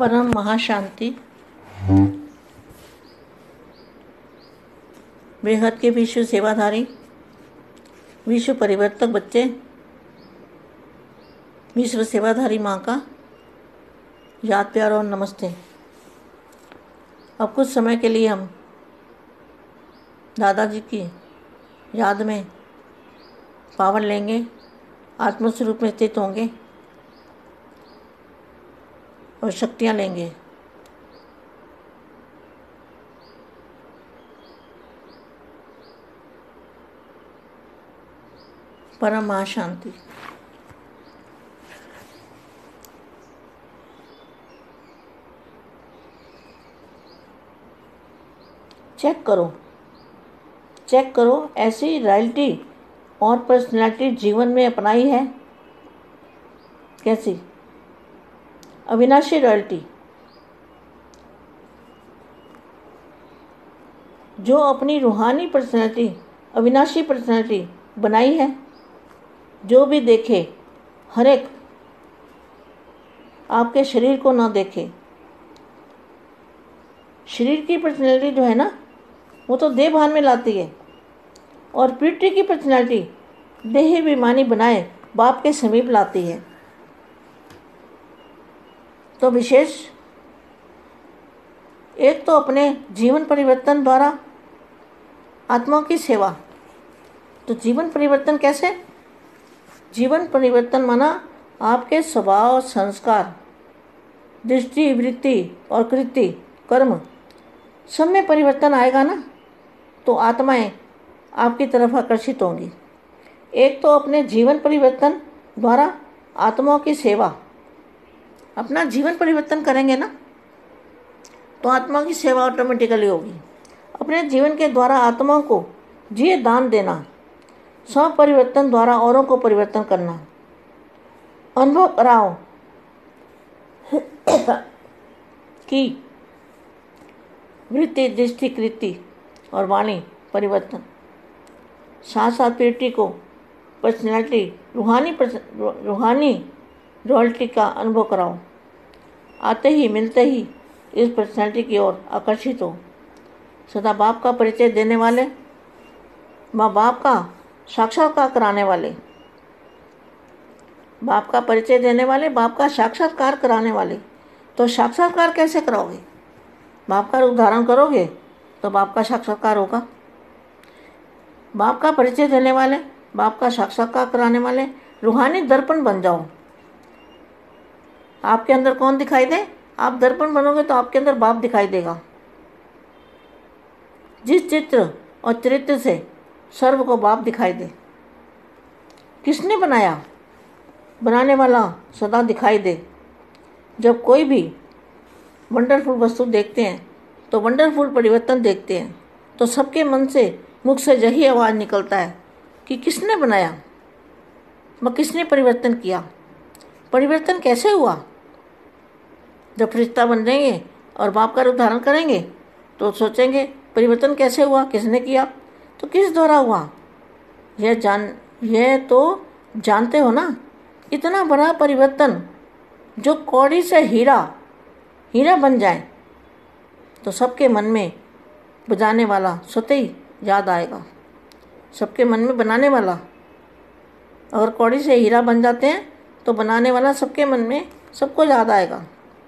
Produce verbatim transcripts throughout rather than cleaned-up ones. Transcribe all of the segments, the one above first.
परम महाशांति, बेहद के विश्व सेवाधारी, विश्व परिवर्तक बच्चे, विश्व सेवाधारी माँ का याद प्यार और नमस्ते। अब कुछ समय के लिए हम दादाजी की याद में पावन लेंगे, आत्मस्वरूप में स्थित होंगे और शक्तियाँ लेंगे। परम महाशांति। चेक करो चेक करो ऐसी रॉयल्टी और पर्सनैलिटी जीवन में अपनाई है। कैसी? अविनाशी रॉयल्टी, जो अपनी रूहानी पर्सनैलिटी, अविनाशी पर्सनैलिटी बनाई है। जो भी देखे, हर एक आपके शरीर को ना देखे। शरीर की पर्सनैलिटी जो है ना, वो तो देह भान में लाती है, और पृथ्वी की पर्सनैलिटी देह विमानी बनाए बाप के समीप लाती है। तो विशेष एक तो अपने जीवन परिवर्तन द्वारा आत्मा की सेवा। तो जीवन परिवर्तन कैसे? जीवन परिवर्तन माना आपके स्वभाव, संस्कार, दृष्टि, वृत्ति और कृति, कर्म सब में परिवर्तन आएगा ना, तो आत्माएं आपकी तरफ आकर्षित होंगी। एक तो अपने जीवन परिवर्तन द्वारा आत्माओं की सेवा। अपना जीवन परिवर्तन करेंगे ना, तो आत्मा की सेवा ऑटोमेटिकली होगी। अपने जीवन के द्वारा आत्माओं को जिए दान देना, स्व परिवर्तन द्वारा औरों को परिवर्तन करना। अनुभव कराओ कि वृत्ति, दृष्टि, कृति और वाणी परिवर्तन, साथ साथ पीरिटी को पर्सनैलिटी, रूहानी रूहानी रॉयल्टी का अनुभव कराओ। आते ही मिलते ही इस पर्सनैलिटी की ओर आकर्षित हो। सदा बाप का परिचय देने वाले, माँ बाप का साक्षात्कार कराने वाले, बाप का परिचय देने वाले, बाप का साक्षात्कार कराने वाले। तो साक्षात्कार कैसे कराओगे? बाप का रूप धारण करोगे तो बाप का साक्षात्कार होगा। बाप का परिचय देने वाले, बाप का साक्षात्कार कराने वाले रूहानी दर्पण बन जाओ। आपके अंदर कौन दिखाई दे? आप दर्पण बनोगे तो आपके अंदर बाप दिखाई देगा। जिस चित्र और चरित्र से सर्व को बाप दिखाई दे। किसने बनाया? बनाने वाला सदा दिखाई दे। जब कोई भी वंडरफुल वस्तु देखते हैं तो वंडरफुल परिवर्तन देखते हैं, तो सबके मन से, मुख से यही आवाज़ निकलता है कि किसने बनाया, वह किसने परिवर्तन किया। परिवर्तन कैसे हुआ? जब फरिश्ता बन जाएंगे और बाप का रूप धारण करेंगे तो सोचेंगे परिवर्तन कैसे हुआ, किसने किया। तो किस द्वारा हुआ? यह जान यह तो जानते हो ना, इतना बड़ा परिवर्तन जो कौड़ी से हीरा हीरा बन जाए तो सबके मन में बजाने वाला स्वतः ही याद आएगा। सबके मन में बनाने वाला, अगर कौड़ी से हीरा बन जाते हैं तो बनाने वाला सबके मन में, सबको याद आएगा।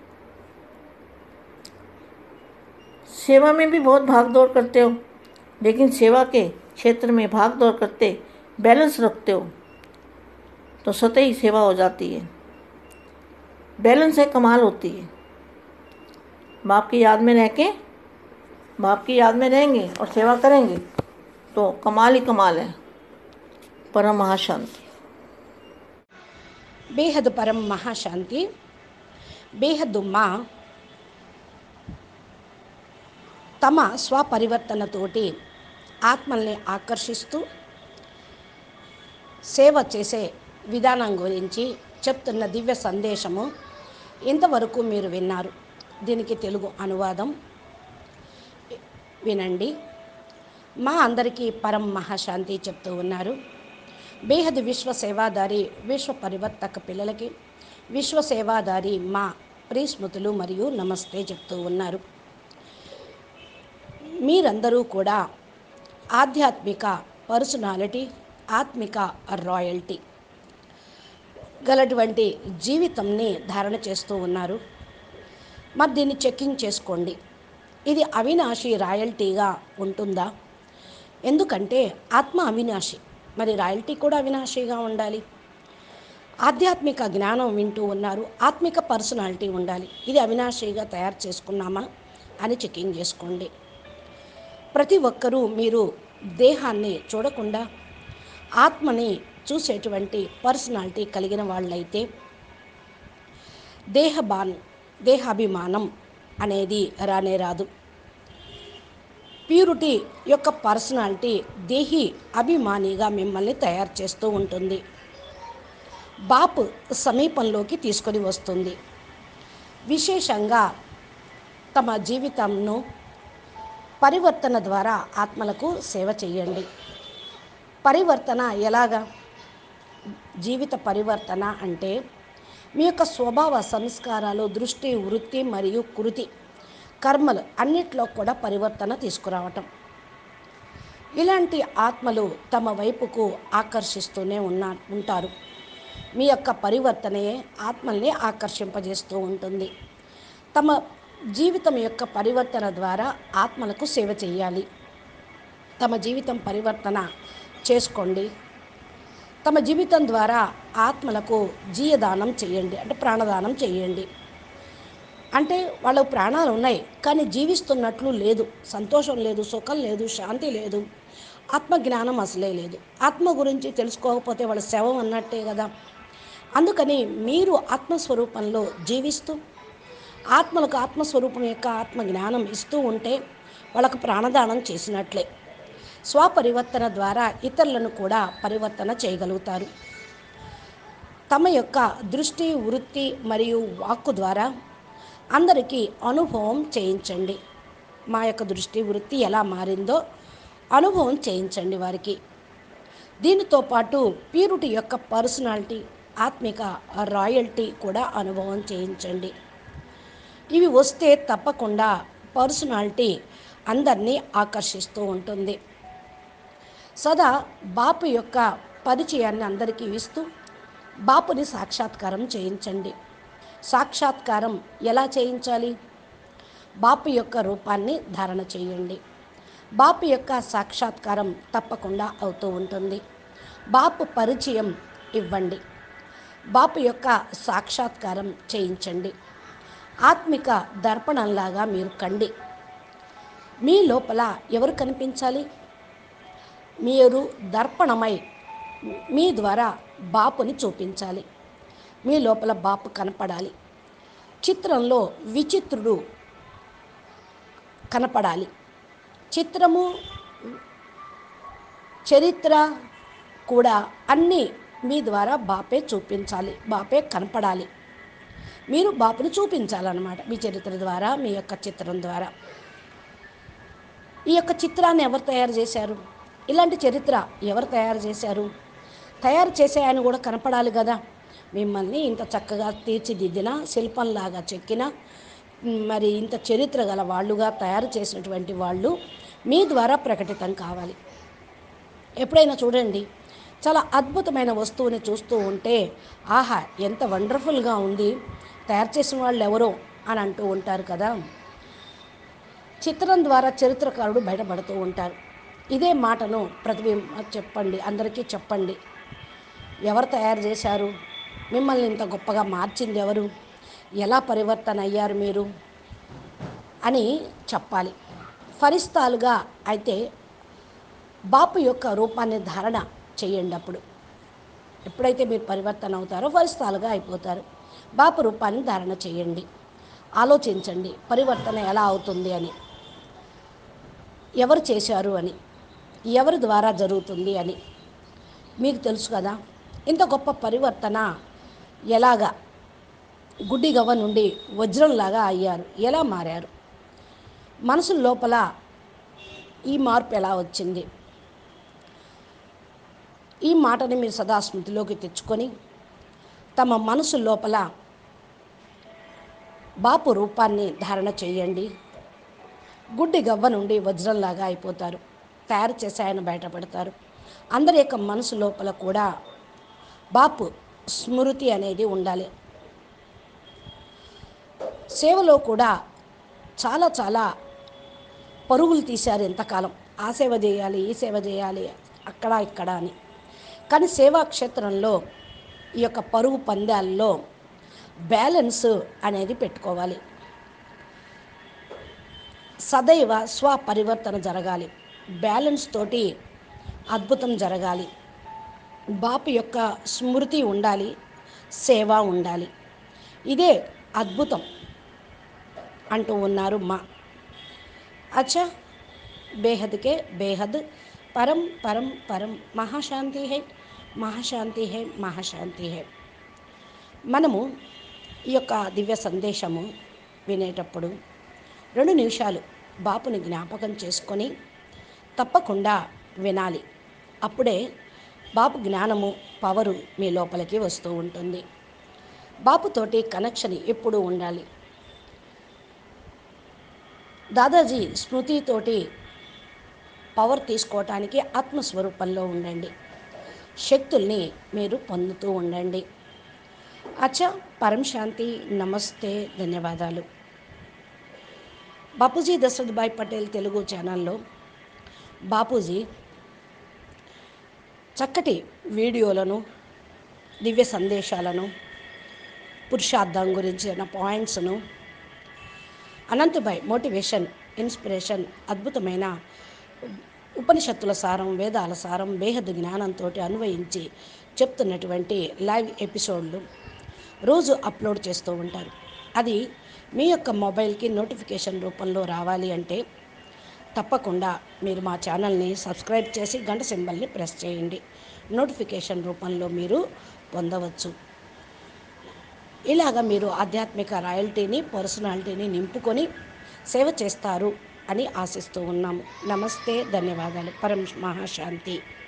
सेवा में भी बहुत भाग दौड़ करते हो, लेकिन सेवा के क्षेत्र में भाग दौड़ करते बैलेंस रखते हो तो स्वतः ही सेवा हो जाती है। बैलेंस से कमाल होती है। बाप की याद में रह के, बाप की याद में रहेंगे और सेवा करेंगे तो कमाल ही कमाल है। परम महाशांति। బేహద్ పరం మహాశాంతి. బేహద్ మా తమ స్వపరివర్తనతోటి ఆత్మల్ని ఆకర్షిస్తూ సేవ చేసే విధానం గురించి చెప్తున్న దివ్య సందేశము ఇంతవరకు మీరు విన్నారు. దీనికి తెలుగు అనువాదం వినండి. మా అందరికీ పరం మహాశాంతి చెప్తూ ఉన్నారు. బేహద్ విశ్వ సేవాదారి, విశ్వ పరివర్తక పిల్లలకి విశ్వ సేవాదారి మా ప్రియస్మృతులు మరియు నమస్తే చెప్తూ ఉన్నారు. మీరందరూ కూడా ఆధ్యాత్మిక పర్సనాలిటీ, ఆత్మిక రాయల్టీ గలటువంటి జీవితంని ధారణ చేస్తూ ఉన్నారు. మరి దీన్ని చెక్కింగ్ చేసుకోండి. ఇది అవినాశి రాయల్టీగా ఉంటుందా? ఎందుకంటే ఆత్మ అవినాశి, మరి రాయల్టీ కూడా అవినాశిగా ఉండాలి. ఆధ్యాత్మిక జ్ఞానం వింటూ ఉన్నారు, ఆత్మిక పర్సనాలిటీ ఉండాలి. ఇది అవినాశిగా తయారు చేసుకున్నామా అని చెకింగ్ చేసుకోండి. ప్రతి ఒక్కరూ మీరు దేహాన్ని చూడకుండా ఆత్మని చూసేటువంటి పర్సనాలిటీ కలిగిన వాళ్ళైతే దేహబాన్ దేహాభిమానం అనేది రానే రాదు. ప్యూరిటీ యొక్క పర్సనాలిటీ దేహి అభిమానిగా మిమ్మల్ని తయారు చేస్తూ ఉంటుంది. బాపు సమీపంలోకి తీసుకొని వస్తుంది. విశేషంగా తమ జీవితంను పరివర్తన ద్వారా ఆత్మలకు సేవ చేయండి. పరివర్తన ఎలాగా? జీవిత పరివర్తన అంటే మీ యొక్క స్వభావ సంస్కారాలు, దృష్టి, వృత్తి మరియు కృతి కర్మలు అన్నిట్లో కూడా పరివర్తన తీసుకురావటం. ఇలాంటి ఆత్మలు తమ వైపుకు ఆకర్షిస్తూనే ఉన్నా ఉంటారు. మీ యొక్క పరివర్తనే ఆత్మల్ని ఆకర్షింపజేస్తూ ఉంటుంది. తమ జీవితం యొక్క పరివర్తన ద్వారా ఆత్మలకు సేవ చేయాలి. తమ జీవితం పరివర్తన చేసుకోండి. తమ జీవితం ద్వారా ఆత్మలకు జీయదానం చేయండి, అంటే ప్రాణదానం చేయండి. అంటే వాళ్ళ ప్రాణాలు ఉన్నాయి కానీ జీవిస్తున్నట్లు లేదు, సంతోషం లేదు, సుఖం లేదు, శాంతి లేదు, ఆత్మజ్ఞానం అసలే లేదు. ఆత్మ గురించి తెలుసుకోకపోతే వాళ్ళ శవం అన్నట్టే కదా. అందుకని మీరు ఆత్మస్వరూపంలో జీవిస్తూ ఆత్మలకు ఆత్మస్వరూపం యొక్క ఆత్మజ్ఞానం ఇస్తూ ఉంటే వాళ్ళకు ప్రాణదానం చేసినట్లే. స్వపరివర్తన ద్వారా ఇతరులను కూడా పరివర్తన చేయగలుగుతారు. తమ యొక్క దృష్టి, వృత్తి మరియు వాక్కు ద్వారా అందరికీ అనుభవం చేయించండి. మా యొక్క దృష్టి, వృత్తి ఎలా మారిందో అనుభవం చేయించండి వారికి. దీనితో పాటు ప్యూరిటీ యొక్క పర్సనాలిటీ, ఆత్మిక రాయల్టీ కూడా అనుభవం చేయించండి. ఇవి వస్తే తప్పకుండా పర్సనాలిటీ అందరినీ ఆకర్షిస్తూ ఉంటుంది. సదా బాపు యొక్క పరిచయాన్ని అందరికీ ఇస్తూ బాపుని సాక్షాత్కారం చేయించండి. సాక్షాత్కారం ఎలా చేయించాలి? బాపు యొక్క రూపాన్ని ధారణ చేయండి. బాపు యొక్క సాక్షాత్కారం తప్పకుండా అవుతూ ఉంటుంది. బాపు పరిచయం ఇవ్వండి. బాపు యొక్క సాక్షాత్కారం చేయించండి. ఆత్మిక దర్పణంలాగా మీరు కండి. మీ లోపల ఎవరు కనిపించాలి? మీరు దర్పణమై మీ ద్వారా బాపుని చూపించాలి. మీ లోపల బాపు కనపడాలి. చిత్రంలో విచిత్రుడు కనపడాలి. చిత్రము, చరిత్ర కూడా అన్నీ మీ ద్వారా బాపే చూపించాలి, బాపే కనపడాలి. మీరు బాపుని చూపించాలన్నమాట మీ చరిత్ర ద్వారా, మీ యొక్క చిత్రం ద్వారా. ఈ యొక్క చిత్రాన్ని ఎవరు తయారు చేశారు? ఇలాంటి చరిత్ర ఎవరు తయారు చేశారు? తయారు చేసే ఆయన కూడా కనపడాలి కదా. మిమ్మల్ని ఇంత చక్కగా తీర్చిదిద్దిన, శిల్పంలాగా చెక్కిన, మరి ఇంత చరిత్ర గల వాళ్ళుగా తయారు చేసినటువంటి వాళ్ళు మీ ద్వారా ప్రకటితం కావాలి. ఎప్పుడైనా చూడండి, చాలా అద్భుతమైన వస్తువుని చూస్తూ ఉంటే ఆహా ఎంత వండర్ఫుల్గా ఉంది, తయారు చేసిన వాళ్ళు ఎవరో అని అంటూ ఉంటారు కదా. చిత్రం ద్వారా చరిత్రకారుడు బయటపడుతూ ఉంటారు. ఇదే మాటను ప్రతిబింబ చెప్పండి, అందరికీ చెప్పండి. ఎవరు తయారు చేశారు? మిమ్మల్ని ఇంత గొప్పగా మార్చింది ఎవరు? ఎలా పరివర్తన అయ్యారు మీరు అని చెప్పాలి. ఫరిస్తాలుగా అయితే బాపు యొక్క రూపాన్ని ధారణ చేయండి. అప్పుడు ఎప్పుడైతే మీరు పరివర్తన అవుతారో ఫరిస్తాలుగా అయిపోతారు. బాపు రూపాన్ని ధారణ చేయండి. ఆలోచించండి పరివర్తన ఎలా అవుతుంది అని, ఎవరు చేశారు అని, ఎవరి ద్వారా జరుగుతుంది అని మీకు తెలుసు కదా. ఇంత గొప్ప పరివర్తన ఎలాగా గుడ్డి గవ్వ నుండి వజ్రంలాగా అయ్యారు, ఎలా మారారు? మనసు లోపల ఈ మార్పు ఎలా వచ్చింది? ఈ మాటని మీరు సదా స్మృతిలోకి తెచ్చుకొని తమ మనసు లోపల బాపు రూపాన్ని ధారణ చేయండి. గుడ్డి గవ్వ నుండి వజ్రంలాగా అయిపోతారు. తయారు చేసి ఆయన బయటపడతారు. అందరి యొక్క మనసు లోపల కూడా బాపు స్మృతి అనేది ఉండాలి. సేవలో కూడా చాలా చాలా పరుగులు తీశారు ఎంతకాలం. ఆ సేవ చేయాలి, ఈ సేవ చేయాలి, అక్కడ ఇక్కడ అని. కానీ సేవా క్షేత్రంలో ఈ యొక్క పరుగు పందాల్లో బ్యాలెన్స్ అనేది పెట్టుకోవాలి. సదైవ స్వపరివర్తన జరగాలి. బ్యాలెన్స్ తోటి అద్భుతం జరగాలి. బాపు యొక్క స్మృతి ఉండాలి, సేవ ఉండాలి. ఇదే అద్భుతం అంటూ ఉన్నారు మా. అచ్చా, బేహద్కే బేహద్, పరం పరం పరం, మహాశాంతి హై, మహాశాంతి హై, మహాశాంతి హై. మనము ఈ యొక్క దివ్య సందేశము వినేటప్పుడు రెండు నిమిషాలు బాపుని జ్ఞాపకం చేసుకొని తప్పకుండా వినాలి. అప్పుడే బాపు జ్ఞానము, పవరు మీ లోపలికి వస్తూ ఉంటుంది. బాపుతోటి కనెక్షన్ ఎప్పుడూ ఉండాలి. దాదాజీ స్మృతితోటి పవర్ తీసుకోవటానికి ఆత్మస్వరూపంలో ఉండండి. శక్తుల్ని మీరు పొందుతూ ఉండండి. అచ్చా, పరం శాంతి, నమస్తే, ధన్యవాదాలు. బాపూజీ దశరథ్ భాయ్ పటేల్ తెలుగు ఛానల్లో బాపూజీ చక్కటి వీడియోలను, దివ్య సందేశాలను, పురుషార్థం గురించిన పాయింట్స్ను, అనంతభాయ్ మోటివేషన్, ఇన్స్పిరేషన్, అద్భుతమైన ఉపనిషత్తుల సారం, వేదాల సారం, బేహద్దు జ్ఞానంతో అన్వయించి చెప్తున్నటువంటి లైవ్ ఎపిసోడ్లు రోజు అప్లోడ్ చేస్తూ ఉంటారు. అది మీ యొక్క మొబైల్కి నోటిఫికేషన్ రూపంలో రావాలి అంటే తప్పకుండా మీరు మా ఛానల్ని సబ్స్క్రైబ్ చేసి గంట సింబల్ని ప్రెస్ చేయండి. నోటిఫికేషన్ రూపంలో మీరు పొందవచ్చు. ఇలాగ మీరు ఆధ్యాత్మిక రాయల్టీని, పర్సనాలిటీని నింపుకొని సేవ చేస్తారు అని ఆశిస్తూ ఉన్నాము. నమస్తే, ధన్యవాదాలు. పరం మహాశాంతి.